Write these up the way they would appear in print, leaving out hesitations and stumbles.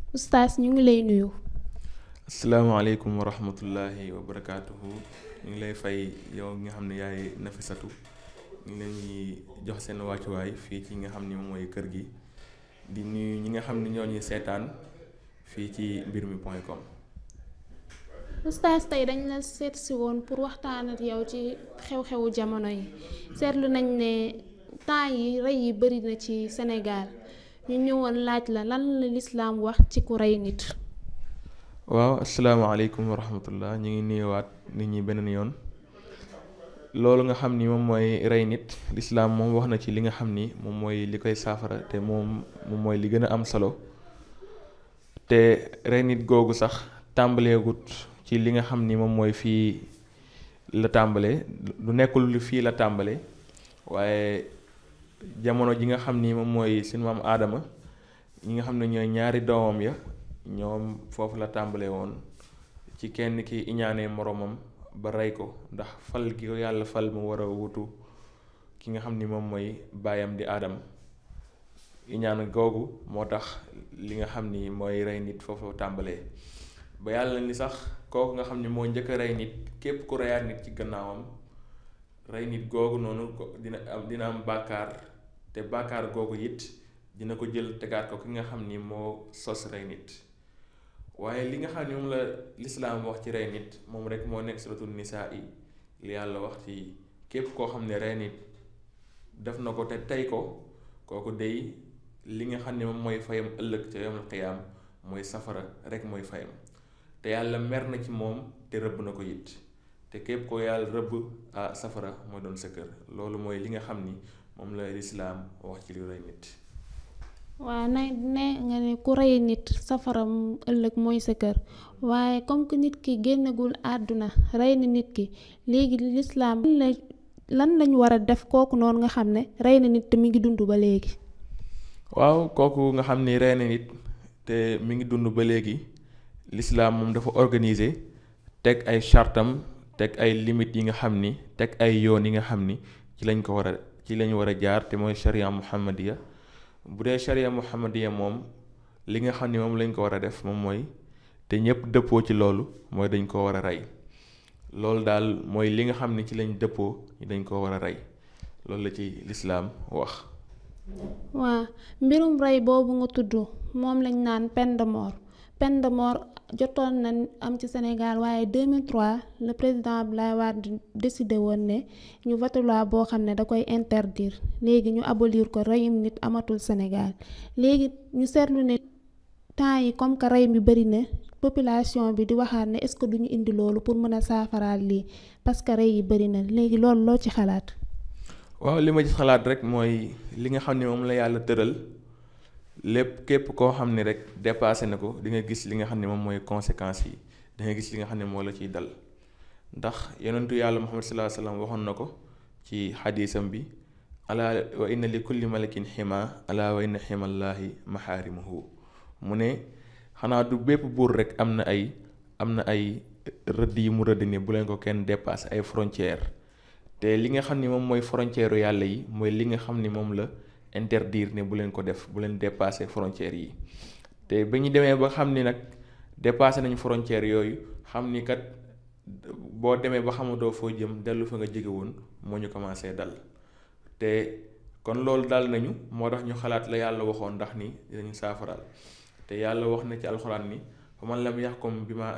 Oustaz ñu ngi lay nuyu. asalaamaaleykum wa rahmatullahi wa barakaatuhu. ñu ngi lay fay yow nga xam ne yaay Nafisatu. ñu ngi leen di jox seen wàccuwaay fii ci nga xam ni moom mooy kër gi di nuyu ñi nga xam ne ñoo ñuy seetaan fii ci mbirmi.com. Oustaz tey dañ la seet si woon pour waxtaan ak yow ci xew-xewu jamono yi seetlu nañ ne temps yi rey yi bari na ci Sénégal ñu ñëwoon laaj la lan la lislaam wax ci ku rey nit. waaw asalaamaaleykum wa rahmatullah. ñu ngi nuyuwaat nit ñi beneen yoon. loolu nga xam ni moom mooy rey nit lislaam moom wax na ci li nga xam ni moom mooy li koy saafara te moom mooy li gën a am solo te rey nit googu sax tàmbaleegut ci li nga xam ni moom mooy fii la tàmbale du nekkul lu fii la tàmbale waaye jamono ji nga xam ni moom mooy sunu maam aadama ñi nga xam ne ñooy ñaari doomam ya ñoom foofu la tàmbale woon ci kenn ki iñaanee moroomam ba rey ko ndax fal gi ko yàlla fal mu war a wutu ki nga xam ni moom mooy baayam di aadam iñaan googu moo tax li nga xam ni mooy rey nit foofu tàmbalee ba yàlla ni sax kooku nga xam ni moo njëkk a rey nit képp ku reyaat nit ci gannaawam rey nit googu noonu dina am bàkkaar te bàkkaar googu it dina ko jël tegaat ko ki nga xam ni moo sos rey nit waaye li nga xam ne moom la lislaam wax ci rey nit moom rek moo nekk suratul nisaa yi li yàlla wax ci képp koo xam ne rey nit def na ko te tey ko kooku dey li nga xam ne moom mooy fayam ëllëg ca yawmal qiyaam mooy safara rek mooy fayam te yàlla mer na ci moom te rëbb na ko it te képp ko yàlla rëbb safara mooy doon sa kër loolu mooy li nga xam ni moom la lislaam wax ci li rey nit. waaw ne nga ne ku rey nit safara ëllëg mooy sa kër waaye comme que nit ki génnagul àdduna rey na nit ki léegi lislaam lan lañ war a def kooku noonu nga xam ne rey na nit te mi ngi dund ba léegi. waaw kooku nga xam ni rey na nit te mi ngi dund ba léegi lislaam moom dafa organiser teg ay chartam teg ay limites yi nga xam ni teg ay yoon yi nga xam ni ci lañ war a jaar te mooy sharia muhammadiya bu dee sharia muhammadiya moom li nga xam ni moom lañ ko war a def moom mooy te ñëpp dëppoo ci loolu mooy dañ ko war a rey loolu daal mooy li nga xam ni ci lañ dëppoo dañ ko war a rey loolu la ci lislaam wax. waa mbirum rey boobu nga tudd moom lañ naan peine de mort jotoon na am ci Sénégal waaye 2003 le président Abdoulaye Wade décidé woon ne ñu voté loi boo xam ne da koy interdire léegi ñu abolir ko reyum nit amatul Sénégal léegi ñu seetlu ne temps yi comme que rey mi bari na population bi di waxaat ne est-ce que duñu indi loolu pour mën a saafaraal lii parce que rey yi bari na léegi loolu loo ci xalaat. waaw li ma ci xalaat rek mooy li nga xam ne moom la yàlla tëral lépp képp koo xam ne rek dépassé na ko di nga gis li nga xam ne moom mooy conséquences yi di nga gis li nga xam ne moo la ciy dal ndax yonentu yàlla Muhammad sallallahu alayhi wasallam waxoon na ko ci xadiisam bi ala wa inna li kulli malakin xima ala wa inna ximallaahi maxaarimuhu mu ne xanaa du bépp buur rek am na ay rëdd yi mu rëdd ne bu leen ko kenn dépassé ay frontières te li nga xam ni moom mooy frontière yàlla yi mooy li nga xam ni moom la interdire ne bu leen ko def bu leen dépasser frontières yi te ba ñu demee ba xam ni nag dépassé nañu frontières yooyu xam ni kat boo demee ba xamatoo foo jëm dellu fa nga jóge woon moo ñu commencé dal te kon loolu dal nañu moo tax ñu xalaat la yàlla waxoon ndax ni dinañu saafaraal te yàlla wax na ci alxuraan ni fa man lam yaxkum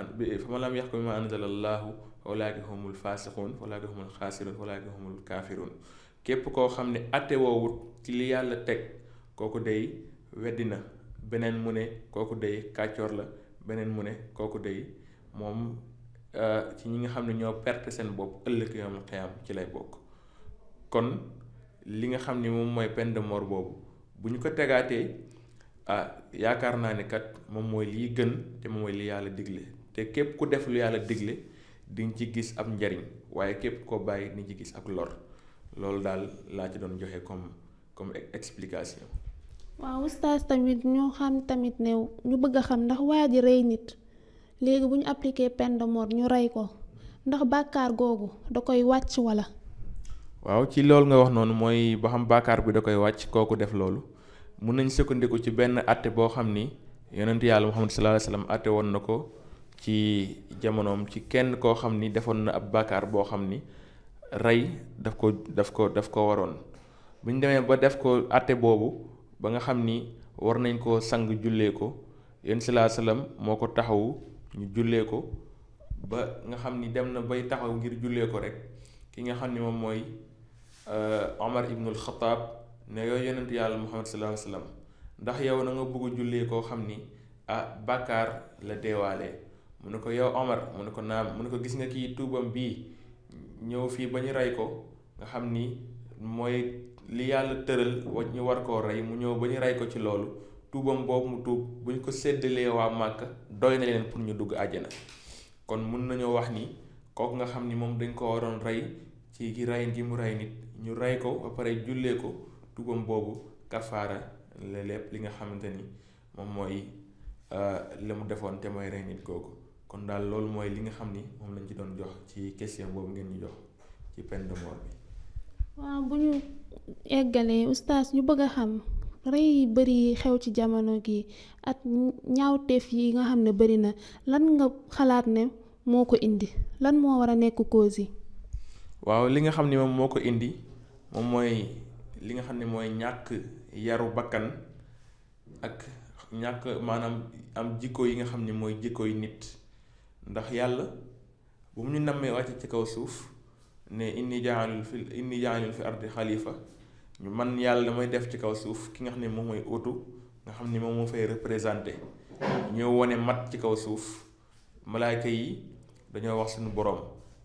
bima anzalallahu walaaka humul faasiquun walaaka humul xaasiruun walaaka humul kaafiruun képp koo xam ne àtte woowut ci li yàlla teg kooku day weddi na beneen mu ne kooku day kàccoor la beneen mu ne kooku day moom ci ñi nga xam ne ñoo perte seen bopp ëllëg yawmal qiyaam ci lay bokk kon li nga xam ni moom mooy peine de mort boobu bu ñu ko tegaatee yaakaar naa ne kat moom mooy liy gën te moom mooy li yàlla digle te képp ku def lu yàlla digle diñ ci gis ab njariñ waaye képp koo bàyyi diñ ci gis ak lor loolu daal laa ci doon joxe comme explication. waaw oustaz tamit ñu xam tamit ne ñu bëgg a xam ndax waa ji rey nit léegi bu ñu appliqué peine de mort ñu rey ko ndax bàkkaar googu da koy wàcc wala. waaw ci loolu nga wax noonu mooy ba xam bàkkaar bi da koy wàcc kooku def loolu mun nañ sukkandiku ci benn àtte boo xam ni yonent yàlla Muhammad sallallahu alayhi wasallam àtte woon na ko ci jamonoom ci kenn koo xam ni defoon na ab bàkkaar boo xam ni rey daf ko waroon bu ñu demee ba def ko àtte boobu ba nga xam ni war nañ koo sang jullee ko yonent sallallahu alayhi wasallam moo ko taxawu ñu jullee ko ba nga xam ni dem na bay taxaw ngir jullee ko rek ki nga xam ni moom mooy Omar ibnul Xataab ne yooyu yonent yàlla Muhammad sallallahu alayhi wasallam ndax yow na nga bëgg jullee koo xam ni bàkkaar la deewaalee mu ne ko yow Omar mu ne ko naam mu ne ko gis nga kii tuubam bii ñëw fii ba ñu rey ko nga xam ni mooy li yàlla tëral ñu war koo rey mu ñëw ba ñu rey ko ci loolu tuubam boobu mu tuub bu ñu ko séddalee waa Màkka doy na leen pour ñu dugg àjjana kon mun nañoo wax ni kooku nga xam ni moom dañ ko waroon rey ci gi rey gi mu rey nit ñu rey ko ba pare jullee ko tuubam boobu kafaara la lépp li nga xamante ni moom mooy la mu defoon te mooy rey nit googu kon daal loolu mooy li nga xam ni moom lañ ci doon jox ci question boobu ngeen ñu jox ci peine de mort bi. waaw bu ñu eggalee oustaz ñu bëgg a xam rey yi bari xew ci jamono gi ak ñaawteef yi nga xam ne bari na lan nga xalaat ne moo ko indi lan moo war a nekk cause yi. waaw li nga xam ni moom moo ko indi moom mooy li nga xam ne mooy ñàkk yaru bakkan ak ñàkk maanaam am jikko yi nga xam ne mooy jikko yi nit ndax yàlla bu mu ñu nammee wàcc ci kaw suuf ne inni ja'ilun fi ardi xalifa ñu man yàlla damay def ci kaw suuf ki nga xam ne moom mooy utu nga xam ne moom moo fay représenté ñoo wone mat ci kaw suuf malaayka yi dañoo wax suñu boroom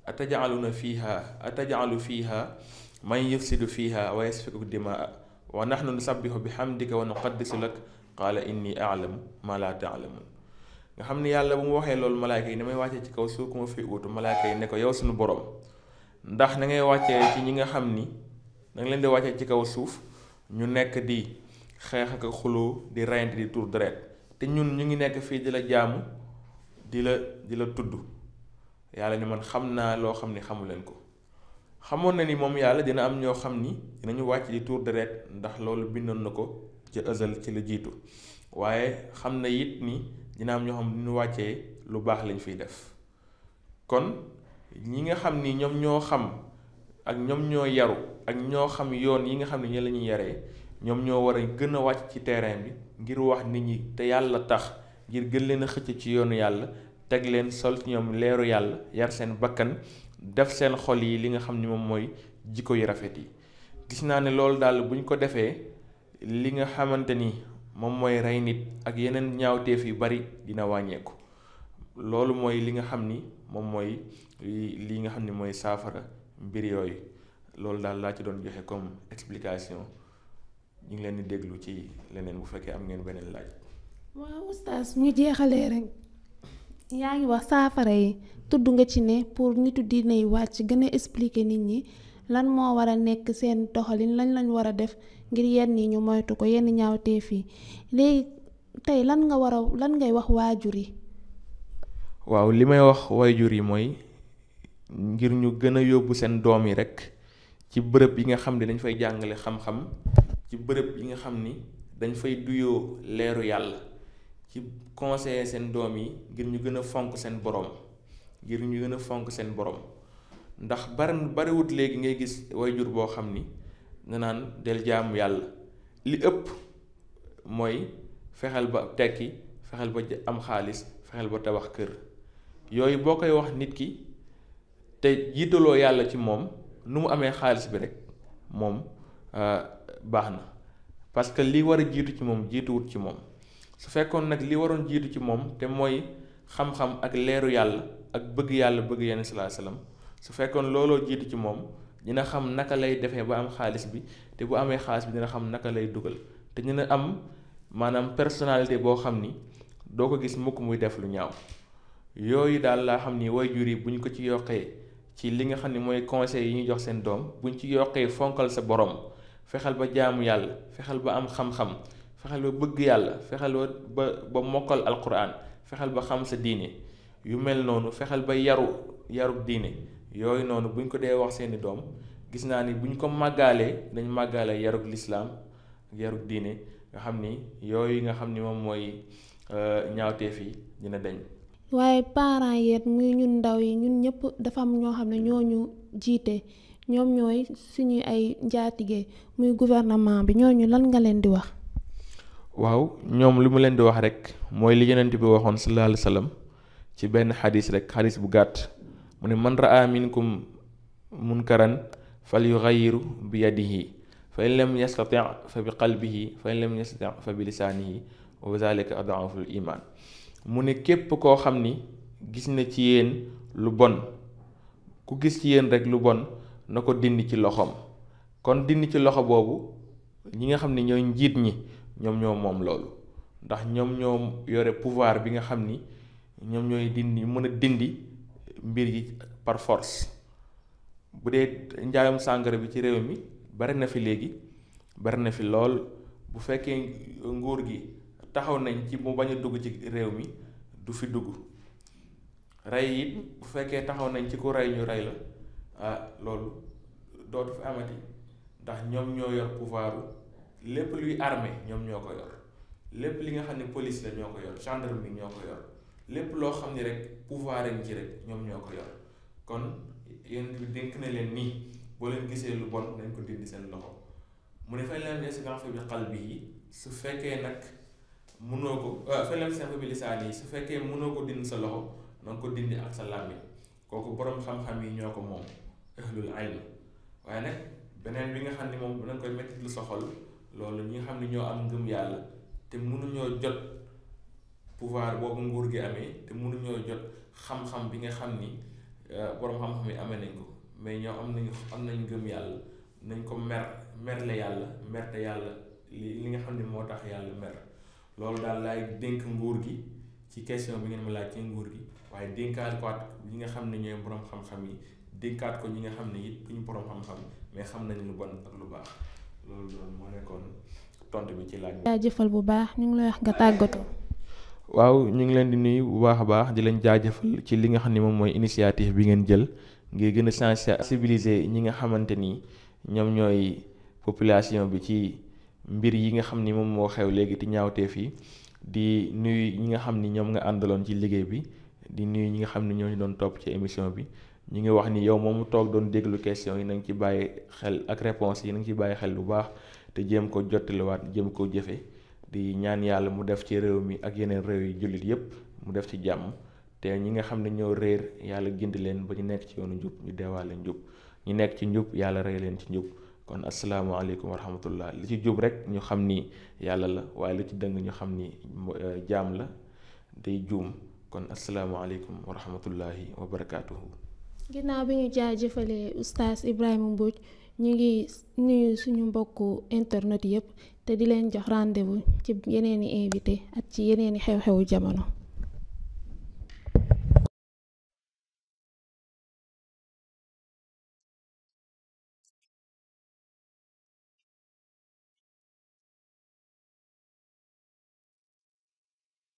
atajalu fiha man yufsidu fiha wa yasfiku dimaa wa nahnu nusabbihu bihamdika wa nuqaddisu lak qaala inni a'lamu ma la ta'lamun nga xam ne yàlla bu mu waxee loolu malaayka yi damay wàccee ci kaw suuf ku ma fi utu malaayka yi ne ko yow suñu boroom ndax na ngay wàccee ci ñi nga xam ni danga leen di wàccee ci kaw suuf ñu nekk di xeex ak xuloo di reyante di tuur deret te ñun ñu ngi nekk fii di la jaamu di la tudd yàlla ni man xam naa loo xam ni xamu leen ko xamoon na ni moom yàlla dina am ñoo xam ni dinañu wàcc di tuur deret ndax loolu bindoon na ko ci ësal ci la jiitu waaye xam na it ni dina am ñoo xam ni ñu wàccee lu baax lañ fiy def kon ñi nga xam ni ñoom ñoo xam ak ñoom ñoo yaru ak ñoo xam yoon yi nga xam ne ñi la ñuy yaree ñoom ñoo war a gën a wàcc ci terrain bi ngir wax nit ñi te yàlla tax ngir gën leen a xëcc ci yoonu yàlla teg leen sol ci ñoom leeru yàlla yar seen bakkan def seen xol yi li nga xam ni moom mooy jikko yu rafet yi gis naa ne loolu daal bu ñu ko defee li nga xamante ni moom mooy rey nit ak yeneen ñaawteef yu bari dina wàññeeku loolu mooy li nga xam ni moom mooy li nga xam ni mooy saafara mbir yooyu loolu daal laa ci doon joxe comme explication ñu ngi leen di déglu ci leneen bu fekkee am ngeen beneen laaj. waaw oustaz ñu jeexalee rek yaa ngi wax saafara yi tudd nga ci ne pour nitu diine yi wàcc gën a expliquer nit ñi lan moo war a nekk seen doxalin lañ war a def ngir yenn yi ñu moytu ko yenn ñaawteef yi léegi tey lan ngay wax waajur yi. waaw li may wax waajur yi mooy ngir ñu gën a yóbbu seen doom yi rek ci bërëb yi nga xam ne dañ fay jàngale xam-xam ci bërëb yi nga xam ni dañ fay duyoo leeru yàlla ci conseiller seen doom yi ngir ñu gën a fonk seen borom ndax bariwut léegi ngay gis waajur boo xam ni nga naan del jaamu yàlla li ëpp mooy fexeel ba tekki fexeel ba am xaalis fexeel ba tabax kër yooyu boo koy wax nit ki te jiitaloo yàlla ci moom nu mu amee xaalis bi rek moom baax na parce que li war a jiitu ci moom jiituwut ci moom su fekkoon nag li waroon jiitu ci moom te mooy xam-xam ak leeru yàlla ak bëgg yàlla bëgg yenn sallallahu alayhi wasallam su fekkoon looloo jiitu ci moom dina xam naka lay defee ba am xaalis bi te bu amee xaalis bi dina xam naka lay dugal te dina am maanaam personnalité boo xam ni doo ko gis mukk muy def lu ñaaw yooyu daal laa xam ni waajur yi bu ñu ko ci yokkee ci li nga xam ne mooy conseil yi ñuy jox seen doom bu ñu ci yokkee fonkal sa borom fexeel ba jaamu yàlla fexeel ba am xam-xam fexeel ba bëgg yàlla fexeel ba mokkal alquran fexeel ba xam sa diine yu mel noonu fexeel ba yarub diine yooyu noonu bu ñu ko dee wax seeni doom gis naa ni bu ñu ko màggaalee dañ màggaale yarub lislaam yarub diine nga xam ni yooyu nga xam ni moom mooy ñaawteef yi dina deñ. waaye parents yeet muy ñun ndaw yi ñun ñëpp dafa am ñoo xam ne ñooñu jiite ñoom ñooy suñu ay njaatige muy gouvernement bi ñooñu lan nga leen di wax. waaw ñoom li mu leen di wax rek mooy li Yonent bi waxoon sallallahu alayhi wa sallam ci benn xadis rek, xadis bu gàtt mu ne man raa minkum munkaran fal yughayyiru bi yadihi fa in lam yastati fa bi qalbihi fa in lam yastati fa bi lisaanihi wa zalika ad'aful iman. mu ne képp koo xam ni gis na ci yéen lu bon, ku gis ci yéen rek lu bon na ko dindi ci loxoom. kon dindi ci loxo boobu ñi nga xam ne ñooy njiit ñi ñoom ñoo moom loolu, ndax ñoom ñoo yore pouvoir bi nga xam ni ñoom ñooy dindi mën a dindi mbir yi par force. bu dee njaayum sàngara bi ci réew mi bari na fi léegi, bari na fi lool. bu fekkee nguur gi taxaw nañ ci mu bañ a dugg ci réew mi du fi dugg. rey it bu fekkee taxaw nañ ci ku rey ñu rey la loolu dootu fi amati, ndax ñoom ñoo yor pouvoiru lépp luy armée ñoom ñoo ko yor, lépp li nga xam ne police la ñoo ko yor, gendarmerie ñoo ko yor, lépp loo xam ne rek pouvoir ci rek ñoom ñoo ko yor. kon yéen bi dénk na leen nii boo leen gisee lu bon nañ ko dindi seen loxo. mu ne fay leen yastati bi qalbihi su fekkee nag mënoo ko fay leen yastati bi lisaanihi su fekkee mënoo ko dindi sa loxo na nga ko dindi ak sa làmmiñ. kooku boroom xam-xam yi ñoo ko moom, ahlul ilm. waaye nag beneen bi nga xam ne moom dinañ koy metti lu sa xol, loolu ñi nga xam ne ñoo am ngëm yàlla te mënuñoo jot pouvoir boobu nguur gi amee, te mënuñoo jot xam-xam bi nga xam ni boroom xam-xam yi amee nañ ko, mais ñoo am nañ ngëm yàlla, nañ ko merle yàlla, merte yàlla li nga xam ne moo tax yàlla mer. loolu daal laay dénk nguur gi ci question bi ngeen ma laaj ci nguur gi, waaye dénkaat ko ñi nga xam ne ñooy boroom xam-xam yi, dénkaat ko ñi nga xam ne it duñu boroom xam-xam mais xam nañ lu bon ak lu baax. loolu doon moo nekkoon tontu bi ci laaj bi. jaajëfal bu baax ñu ngi lay wax nga tàggatoo. waaw ñu ngi leen di nuyu bu baax a baax di leen jaajëfal ci li nga xam ne moom mooy initiative bi ngeen jël ngir gën a sensibiliser ñi nga xamante ni ñoom ñooy population bi ci mbir yi nga xam ni moom moo xew léegi ti ñaawteef yi. di nuyu ñi nga xam ni ñoom nga àndaloon ci liggéey bi, di nuyu ñi nga xam ni ñoo ñu doon topp ci émission bi. ñu ngi wax ni yow moomu toog doon déglu question yi na nga ci bàyyi xel ak réponse yi na nga ci bàyyi xel bu baax te jéem ko jottaliwaat jéem ko jëfe. di ñaan yàlla mu def ci réew mi ak yeneen réew yi jullit yépp mu def ci jàmm, te ñi nga xam ne ñoo réer yàlla gindi leen ba ñu nekk ci yoonu njub ñu deewaale njub, ñu nekk ci njub yàlla rey leen ci njub. kon asalaamaaleykum wa rahmatullah. li ci jub rek ñu xam ni yàlla la, waaye lu ci dëng ñu xam ni jaam la day juum. kon asalaamaaleykum wa rahmatullahi wa barakaatuhu. ginnaaw bi ñu jaajëfalee oustaz Ibrahima Mbodj ñu ngi nuyu suñu mbokku internet yépp te di leen jox rendez-vous ci yeneeni invité ak ci yeneeni xew-xewu jamono.